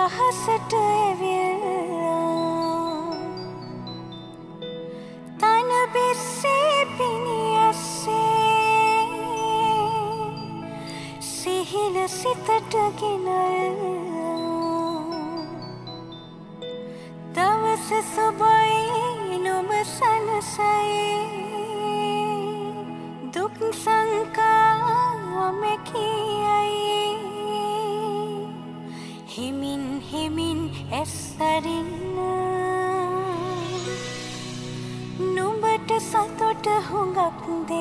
අහසට එවිලා තන බිස්සේ පිනියස්සේ සිහින සිතට ගෙනල්ලා දවස සුබයි නුඹ සනසයි දුක් සංකා මෙකියයි හිමින් හිමින් ඇස්සරින්න නුඹට සතුට හුඟක්